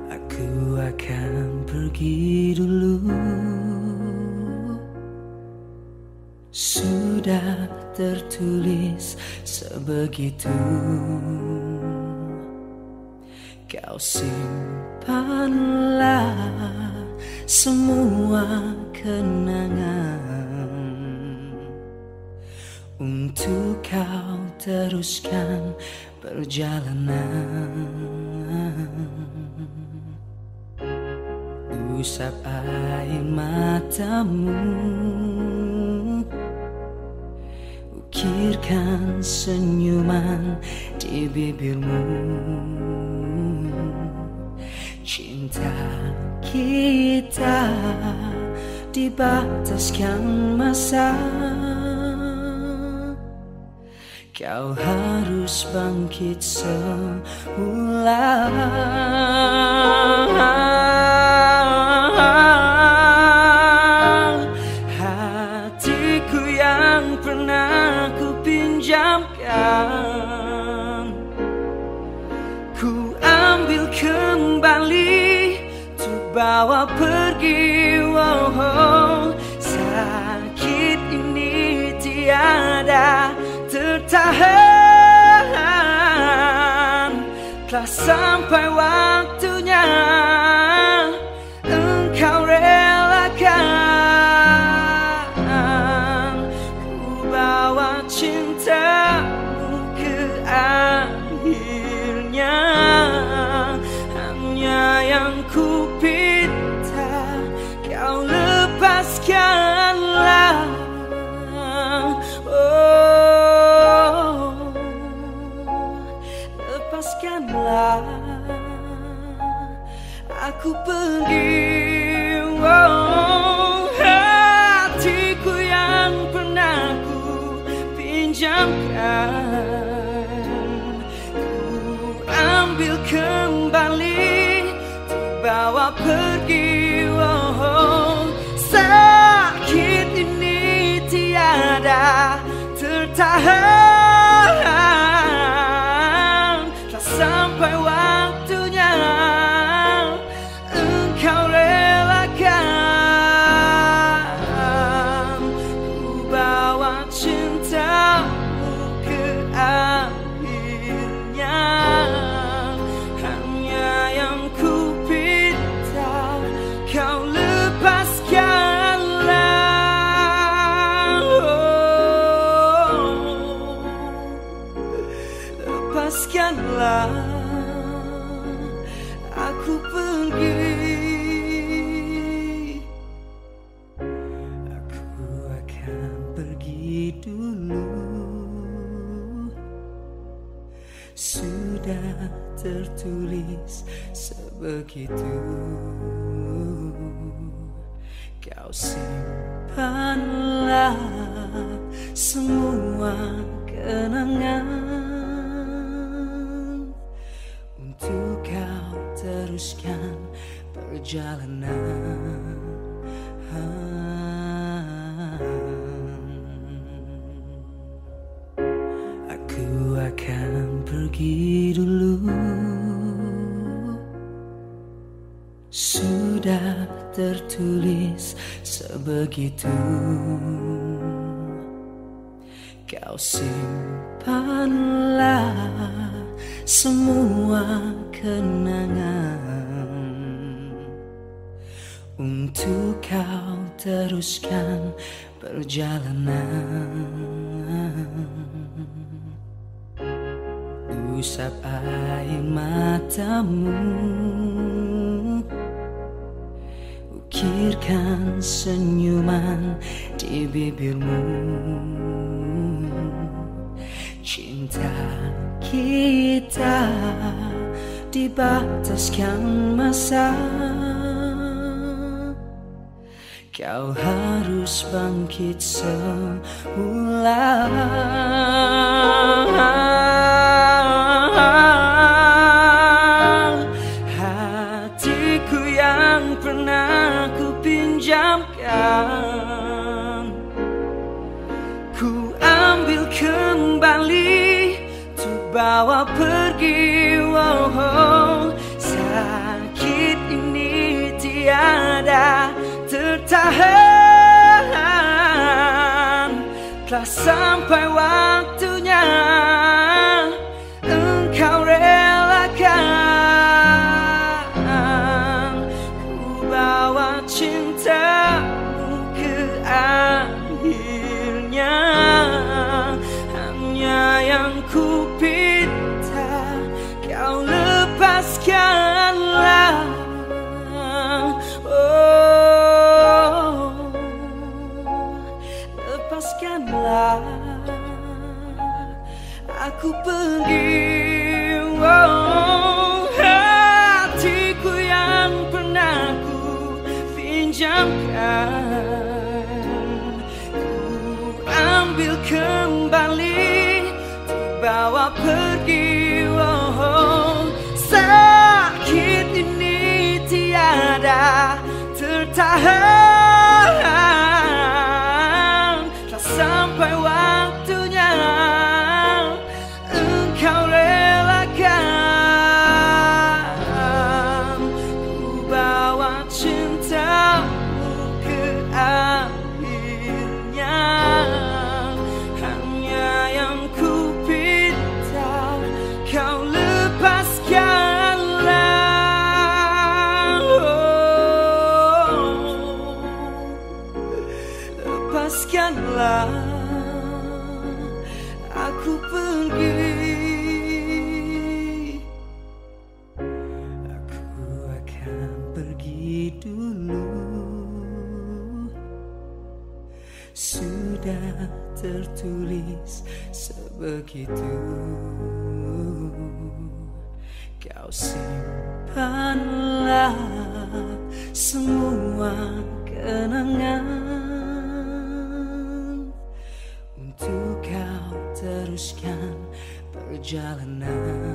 Aku akan pergi dulu. Sudah tertulis sebegitu. Kau simpanlah semua kenangan untuk kau teruskan perjalanan. Usap air matamu, ukirkan senyuman di bibirmu. Cinta kita dibataskan masa. Kau harus bangkit semula. Hatiku yang pernah ku pinjamkan, ku ambil kembali, untuk bawa pergi. Wow, sakit ini tiada tertahan. Telah sampai waktunya engkau relakan. Ku bawa cintamu ke akhirnya. Hanya yang ku pinta, kau lepaskanlah. Lepaskanlah, aku pergi. Hatiku yang pernah ku pinjamkan, ku ambil kembali, untuk bawa pergi. Sakit ini tiada tertahan. Sampai waktunya engkau relakan. Ku bawa cintamu ke akhirnya. Hanya yang ku pinta, kau lepaskanlah. Lepaskanlah, aku pergi. Aku akan pergi dulu. Sudah tertulis sebegitu. Kau simpanlah semua kenangan untuk kau teruskan perjalanan. Aku akan pergi dulu. Sudah tertulis sebegitu. Kau simpanlah semua kenangan untuk kau teruskan perjalanan. Usap air matamu, ukirkan senyuman di bibirmu. Cinta kita dibataskan masa. Kau harus bangkit semula. Hatiku yang pernah ku pinjamkan, ku ambil kembali, untuk bawa pergi. Sakit telah sampai waktunya engkau relakan ku bawa cintamu ke akhirnya. Hanya yang ku pinta kau lepaskanlah. Oh, lepaskanlah aku pergi. Oh, hatiku yang pernah ku pinjamkan, ku ambil kembali, dibawa pergi. Oh, sakit ini tiada tertahan, telah sampai waktunya engkau relakan ku bawa cintamu ke akhirnya. Hanya yang ku pinta kau lepaskanlah. Oh, lepaskanlah aku pergi. Aku akan pergi dulu, sudah tertulis sebegitu. Kau simpanlah semua kenangan untuk kau teruskan perjalanan.